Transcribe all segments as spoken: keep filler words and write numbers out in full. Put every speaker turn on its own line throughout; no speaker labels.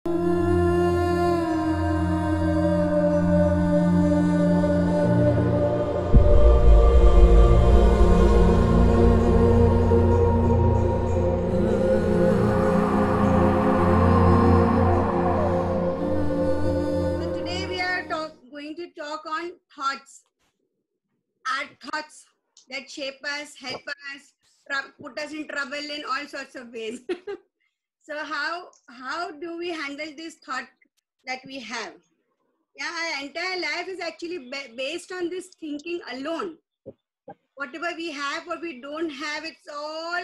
That shape us, help us, put us in trouble in all sorts of ways. So how how do we handle this thought that we have? Yeah, our entire life is actually based on this thinking alone. Whatever we have or we don't have, it's all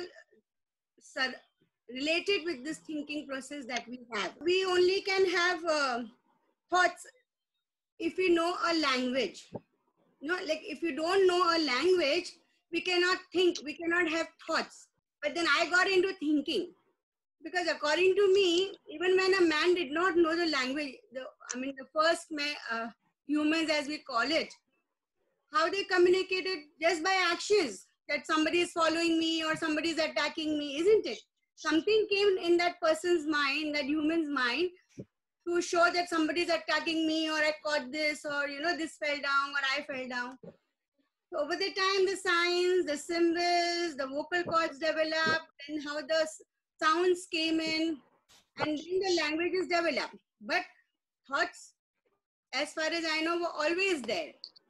related with this thinking process that we have. We only can have uh, thoughts if we know a language. You know, like if you don't know a language, we cannot think, we cannot have thoughts. But then I got into thinking because according to me, even when a man did not know the language, the, I mean the first man, uh, humans as we call it, how they communicated just by actions, that somebody is following me or somebody is attacking me, isn't it? Something came in that person's mind, that human's mind, to show that somebody is attacking me, or I caught this, or you know, this fell down, or I fell down. So over the time, the signs, the symbols, the vocal cords developed, and how the sounds came in, and then the languages developed. But thoughts, as far as I know, were always there.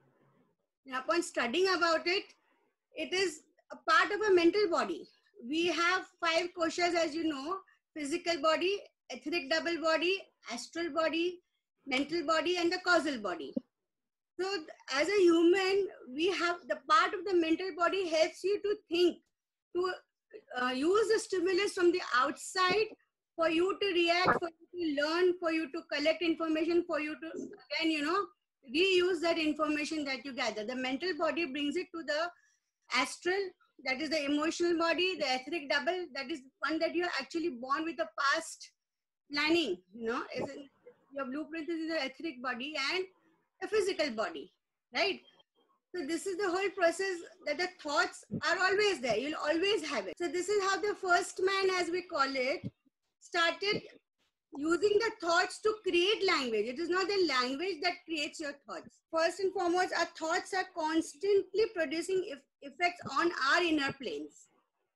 And upon studying about it, it is a part of a mental body. We have five koshas, as you know: physical body, etheric double body, astral body, mental body, and the causal body. So as a human, we have the part of the mental body helps you to think, to uh, use the stimulus from the outside for you to react, for you to learn, for you to collect information, for you to, again, you know, reuse that information that you gather. The mental body brings it to the astral, that is the emotional body, the etheric double, that is one that you're actually born with a past planning, you know, is in, your blueprint is in the etheric body and the physical body, right? So this is the whole process, that the thoughts are always there. You'll always have it. So this is how the first man, as we call it, started using the thoughts to create language. It is not the language that creates your thoughts. First and foremost, our thoughts are constantly producing effects on our inner planes.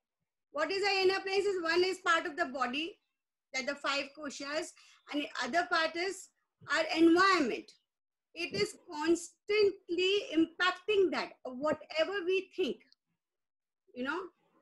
What is our inner planes? Is one is part of the body, that the five koshas, and the other part is our environment. It is constantly impacting that, whatever we think, you know.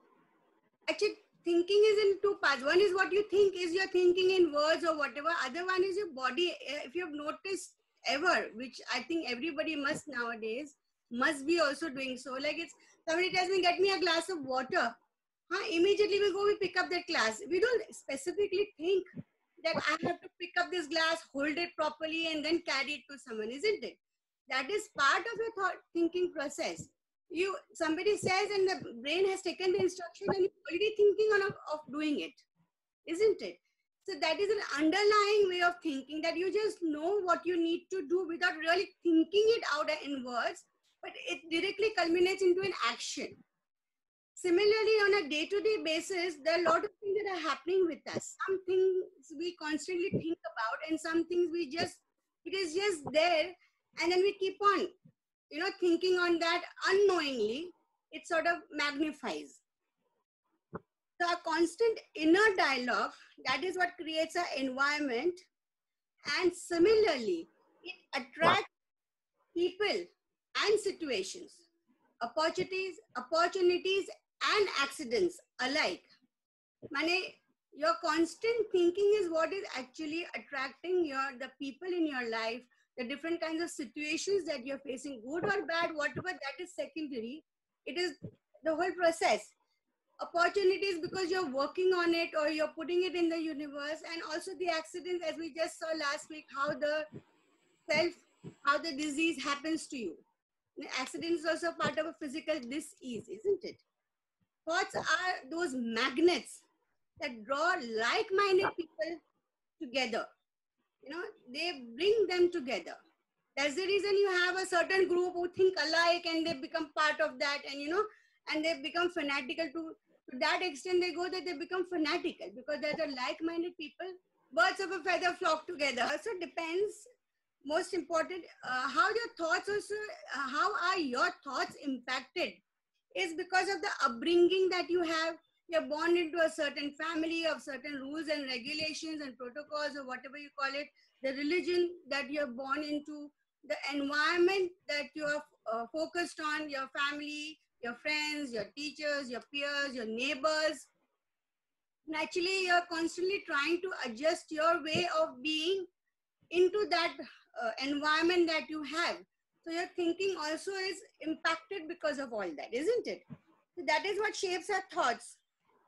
Actually, thinking is in two parts. One is what you think is your thinking in words or whatever. Other one is your body. If you have noticed ever, which I think everybody must nowadays, must be also doing so. Like it's, somebody tells me, get me a glass of water. Huh? Immediately we go, we pick up that glass. We don't specifically think that I have to pick up this glass, hold it properly, and then carry it to someone, isn't it? That is part of your thought thinking process. You, somebody says, and the brain has taken the instruction, and you're already thinking on of, of doing it, isn't it? So that is an underlying way of thinking, that you just know what you need to do without really thinking it out in words, but it directly culminates into an action. Similarly, on a day-to-day basis, there are a lot of things that are happening with us. Some things we constantly think about, and some things we just, it is just there, and then we keep on, you know, thinking on that unknowingly. It sort of magnifies. So a constant inner dialogue, that is what creates an environment. And similarly, it attracts people and situations, opportunities, opportunities and accidents alike. Mane, your constant thinking is what is actually attracting your the people in your life, the different kinds of situations that you're facing, good or bad, whatever, that is secondary. It is the whole process. Opportunities because you're working on it or you're putting it in the universe, and also the accidents, as we just saw last week, how the self, how the disease happens to you. The accident is also part of a physical disease, isn't it? Thoughts are those magnets that draw like-minded people together. You know, they bring them together. That's the reason you have a certain group who think alike and they become part of that, and you know, and they become fanatical to, to that extent they go that they become fanatical, because they're the like-minded people birds of a feather flock together. So it depends. Most important, uh, how your thoughts also, uh, how are your thoughts impacted is because of the upbringing that you have. You're born into a certain family of certain rules and regulations and protocols or whatever you call it, the religion that you're born into, the environment that you are uh, focused on, your family, your friends, your teachers, your peers, your neighbors. Naturally, you're constantly trying to adjust your way of being into that uh, environment that you have. So your thinking also is impacted because of all that, isn't it? So that is what shapes our thoughts.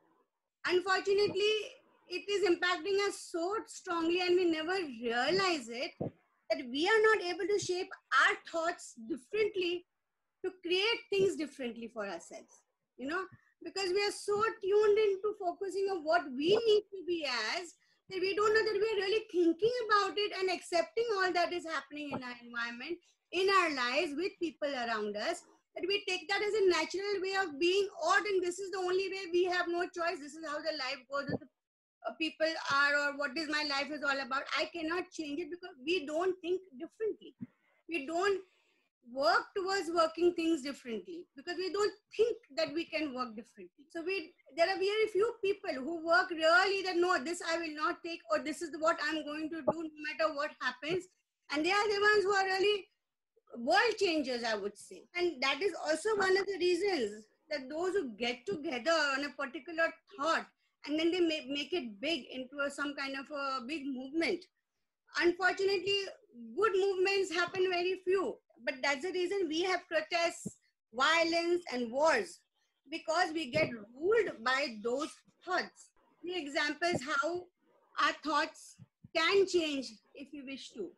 Unfortunately, it is impacting us so strongly and we never realize it, that we are not able to shape our thoughts differently to create things differently for ourselves, you know, because we are so tuned into focusing on what we need to be as, that we don't know that we are really thinking about it and accepting all that is happening in our environment, in our lives, with people around us, that we take that as a natural way of being, or then this is the only way, we have no choice, this is how the life goes, the uh, people are, or what is my life is all about. I cannot change it because we don't think differently. We don't work towards working things differently because we don't think that we can work differently. So we there are very few people who work really that no, this I will not take, or this is what I'm going to do no matter what happens. And they are the ones who are really world changers, I would say. And that is also one of the reasons that those who get together on a particular thought and then they make, make it big into a, some kind of a big movement. Unfortunately, good movements happen very few, but that's the reason we have protests, violence, and wars, because we get ruled by those thoughts. The example is how our thoughts can change if we wish to.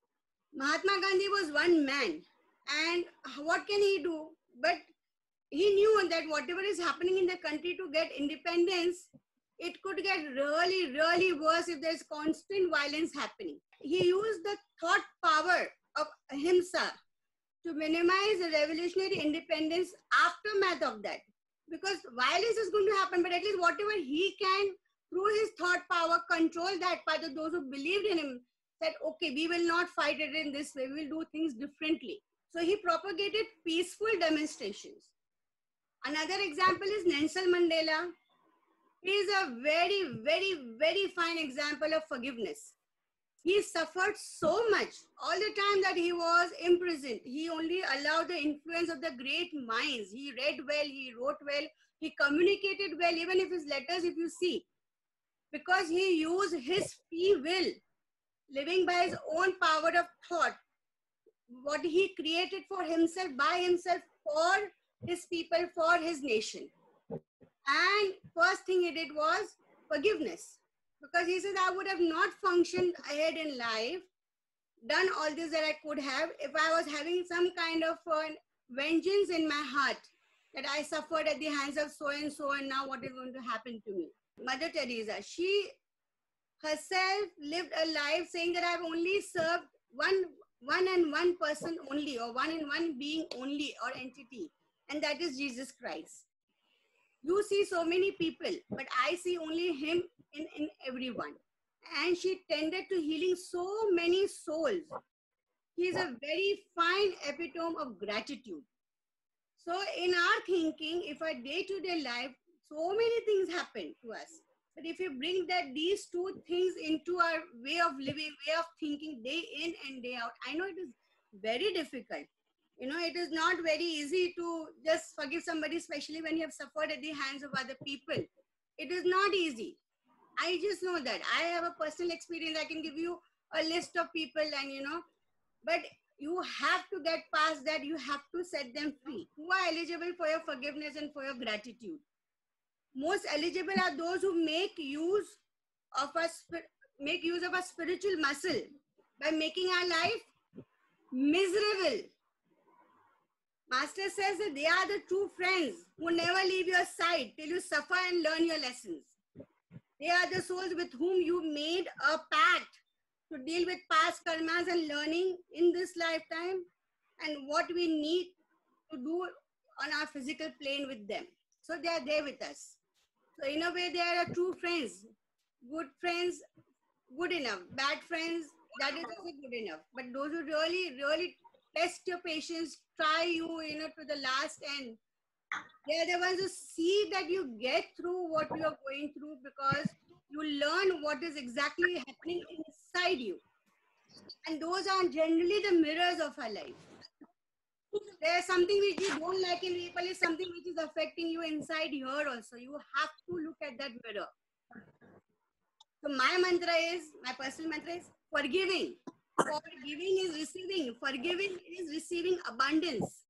Mahatma Gandhi was one man, and what can he do? But he knew that whatever is happening in the country to get independence, it could get really, really worse if there's constant violence happening. He used the thought power of ahimsa to minimize the revolutionary independence aftermath of that. Because violence is going to happen, but at least whatever he can, through his thought power, control that part of those who believed in him, said, okay, we will not fight it in this way, we will do things differently. So he propagated peaceful demonstrations. Another example is Nelson Mandela. He is a very, very, very fine example of forgiveness. He suffered so much all the time that he was imprisoned. He only allowed the influence of the great minds. He read well, he wrote well, he communicated well, even if his letters, if you see, because he used his free will, living by his own power of thought, what he created for himself, by himself, for his people, for his nation. And first thing he did was forgiveness. Because he says, I would have not functioned ahead in life, done all this that I could have, if I was having some kind of uh, vengeance in my heart, that I suffered at the hands of so and so, and now what is going to happen to me. Mother Teresa, she herself lived a life saying that I've only served one, one and one person only, or one and one being only, or entity, and that is Jesus Christ. You see so many people, but I see only him in, in everyone. And she tended to healing so many souls. He is a very fine epitome of gratitude. So in our thinking, if our day-to-day life, so many things happen to us. But if you bring that these two things into our way of living, way of thinking, day in and day out, I know it is very difficult. You know, it is not very easy to just forgive somebody, especially when you have suffered at the hands of other people. It is not easy. I just know that. I have a personal experience. I can give you a list of people and, you know, but you have to get past that. You have to set them free. Who are eligible for your forgiveness and for your gratitude? Most eligible are those who make use of a, make use of a spiritual muscle by making our life miserable. Master says that they are the true friends who never leave your side till you suffer and learn your lessons. They are the souls with whom you made a pact to deal with past karmas and learning in this lifetime, and what we need to do on our physical plane with them. So they are there with us. So in a way, they are true friends, good friends good enough. Bad friends, that is also good enough. But those who really, really test your patience, try you, you know, to the last end, they are the ones who see that you get through what you are going through, because you learn what is exactly happening inside you. And those are generally the mirrors of our life. There's something which you don't like in people, is something which is affecting you inside here also. You have to look at that mirror. So my mantra is, my personal mantra is forgiving. Forgiving is receiving. Forgiving is receiving abundance.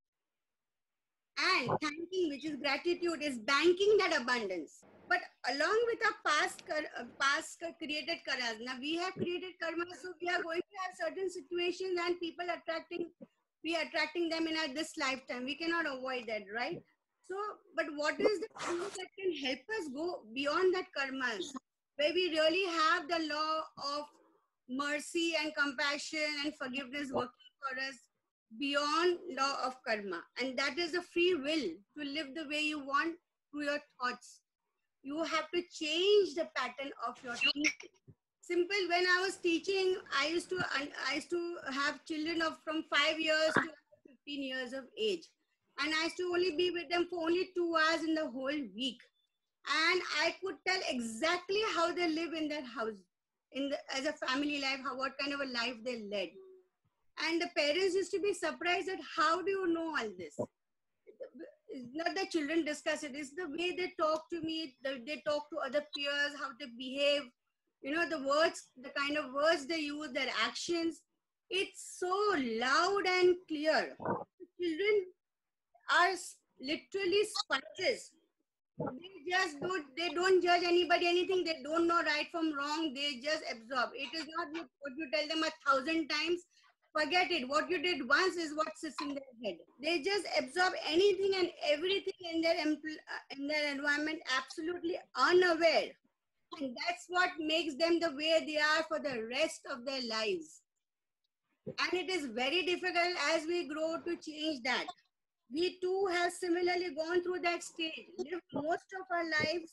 And thanking, which is gratitude, is banking that abundance. But along with our past, uh, past created karmas, now we have created karma, so we are going to have certain situations and people attracting, we are attracting them in our this lifetime. We cannot avoid that, right? So, but what is the tool that can help us go beyond that karmas, where we really have the law of mercy and compassion and forgiveness working for us beyond law of karma? And that is the free will to live the way you want through your thoughts. You have to change the pattern of your thinking. Simple. When I was teaching, I used to I used to have children of from five years to fifteen years of age, and I used to only be with them for only two hours in the whole week, and I could tell exactly how they live in their house, in the, as a family life, how what kind of a life they led. And the parents used to be surprised at how do you know all this? It's not the children discuss it, it's the way they talk to me, the, they talk to other peers, how they behave, you know, the words, the kind of words they use, their actions. It's so loud and clear. Children are literally sponges. They just don't, they don't judge anybody, anything. They don't know right from wrong. They just absorb. It is not what you tell them a thousand times. Forget it. What you did once is what sits in their head. They just absorb anything and everything in their in their environment, absolutely unaware. And that's what makes them the way they are for the rest of their lives. And it is very difficult as we grow to change that. We too have similarly gone through that stage, lived most of our lives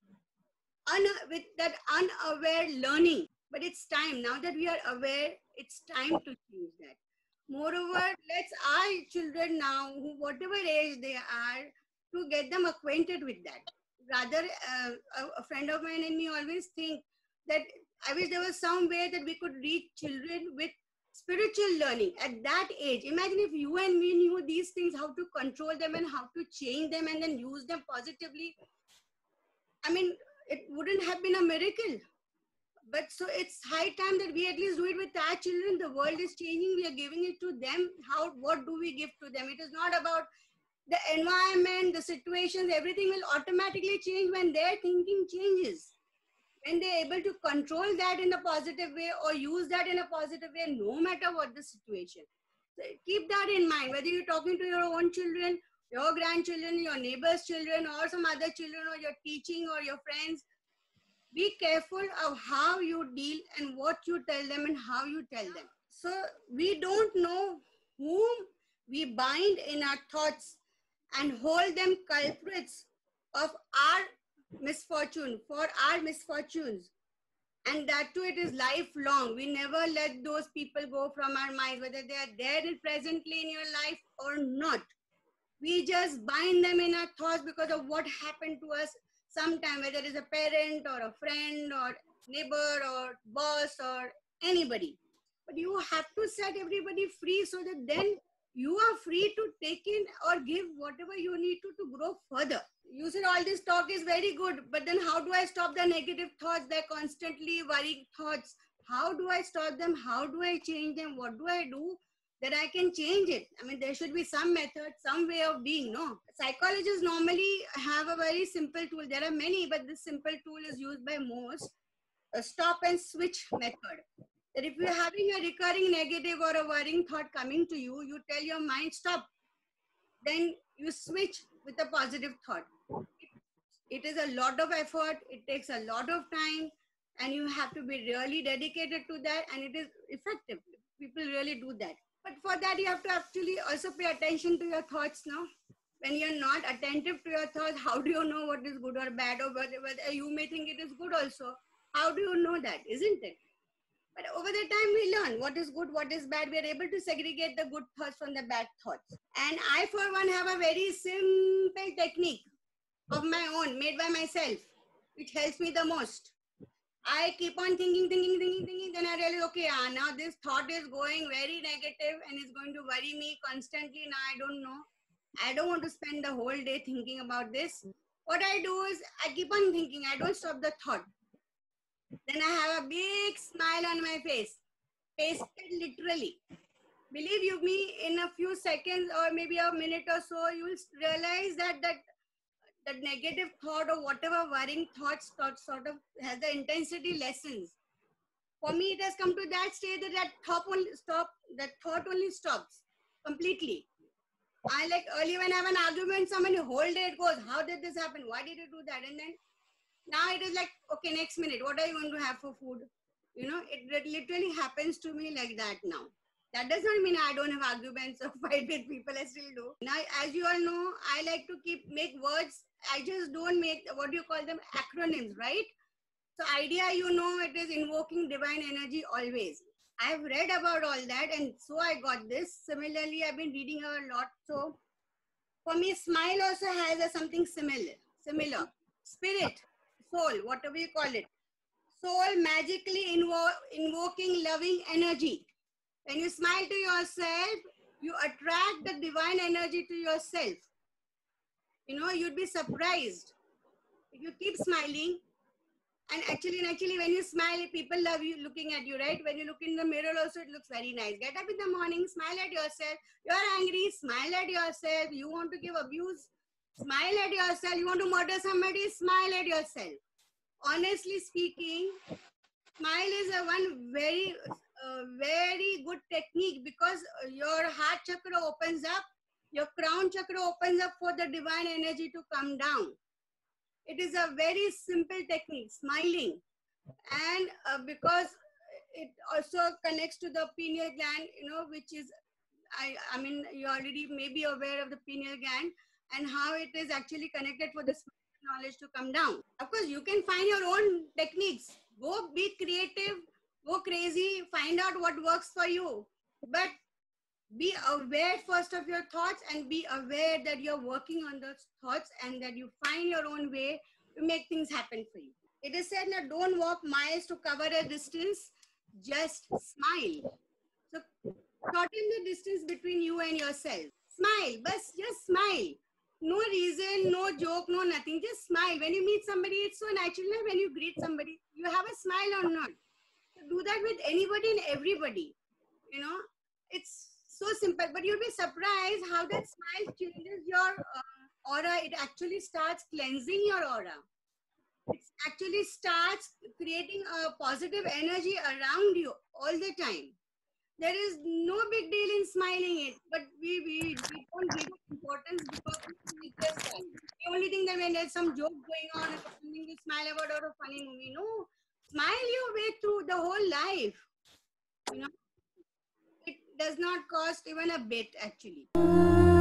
un- with that unaware learning. But it's time, now that we are aware, it's time to change that. Moreover, let's our children now, who whatever age they are, to get them acquainted with that. Rather, uh, a, a friend of mine and me always think that I wish there was some way that we could reach children with spiritual learning at that age. Imagine if you and me knew these things, how to control them and how to change them and then use them positively. I mean, it wouldn't have been a miracle. But so it's high time that we at least do it with our children. The world is changing. We are giving it to them. How, what do we give to them? It is not about the environment, the situations, everything will automatically change when their thinking changes. When they're able to control that in a positive way or use that in a positive way, no matter what the situation. So keep that in mind, whether you're talking to your own children, your grandchildren, your neighbor's children, or some other children, or you're teaching or your friends. Be careful of how you deal and what you tell them and how you tell them. So we don't know whom we bind in our thoughts and hold them culprits of our misfortune, for our misfortunes. And that too, it is lifelong. We never let those people go from our minds, whether they are there presently in your life or not. We just bind them in our thoughts because of what happened to us sometime, whether it's a parent or a friend or neighbor or boss or anybody. But you have to set everybody free so that then you are free to take in or give whatever you need to to grow further. You said all this talk is very good, but then how do I stop the negative thoughts, the constantly worrying thoughts? How do I stop them? How do I change them? What do I do that I can change it? I mean, there should be some method, some way of being, no? Psychologists normally have a very simple tool. There are many, but this simple tool is used by most. A stop and switch method. That if you're having a recurring negative or a worrying thought coming to you, you tell your mind, stop. Then you switch with a positive thought. It is a lot of effort. It takes a lot of time. And you have to be really dedicated to that. And it is effective. People really do that. But for that, you have to actually also pay attention to your thoughts now. When you're not attentive to your thoughts, how do you know what is good or bad, or whether, whether you may think it is good also? How do you know that, isn't it? But over the time, we learn what is good, what is bad. We are able to segregate the good thoughts from the bad thoughts. And I, for one, have a very simple technique of my own, made by myself, which helps me the most. I keep on thinking, thinking, thinking, thinking. Then I realize, okay, ah, now this thought is going very negative and is going to worry me constantly. Now I don't know. I don't want to spend the whole day thinking about this. What I do is I keep on thinking. I don't stop the thought. Then I have a big smile on my face, pasted literally. Believe you me, in a few seconds or maybe a minute or so, you will realize that that that negative thought or whatever worrying thoughts thought sort of has the intensity lessens. For me, it has come to that stage that that thought only stop, that thought only stops completely. I like earlier when I have an argument, somebody whole day it goes, how did this happen? Why did you do that? And then now it is like, okay, next minute, what are you going to have for food? You know, it, it literally happens to me like that now. That does not mean I don't have arguments or fight with people. I still do. Now, as you all know, I like to keep make words. I just don't make, what do you call them, acronyms, right? So idea, you know, it is invoking divine energy always. I have read about all that and so I got this. Similarly, I've been reading a lot. So for me, smile also has a something similar. Similar. Spirit, soul, whatever you call it. Soul magically invo invoking loving energy. When you smile to yourself, you attract the divine energy to yourself. You know, you'd be surprised. If you keep smiling, and actually, actually, when you smile, people love you looking at you, right? When you look in the mirror also, it looks very nice. Get up in the morning, smile at yourself. You're angry, smile at yourself. You want to give abuse, smile at yourself. You want to murder somebody, smile at yourself. Honestly speaking, smile is a one very, uh, very good technique because your heart chakra opens up, your crown chakra opens up for the divine energy to come down. It is a very simple technique, smiling. And uh, because it also connects to the pineal gland, you know, which is, I, I mean, you already may be aware of the pineal gland and how it is actually connected for this knowledge to come down. Of course, you can find your own techniques. Go be creative, go crazy, find out what works for you. But be aware first of your thoughts and be aware that you're working on those thoughts and that you find your own way to make things happen for you. It is said that don't walk miles to cover a distance, just smile. So shorten the distance between you and yourself. Smile, but just smile. No reason, no joke, no nothing. Just smile. When you meet somebody, it's so natural. When you greet somebody, you have a smile or not. So do that with anybody and everybody. You know, it's so simple, but you'll be surprised how that smile changes your uh, aura. It actually starts cleansing your aura. It actually starts creating a positive energy around you all the time. There is no big deal in smiling it, but we, we, we don't give it importance because we just smile. The only thing that when there's some joke going on or something we smile about or a funny movie. No, smile your way through the whole life. You know, it does not cost even a bit actually.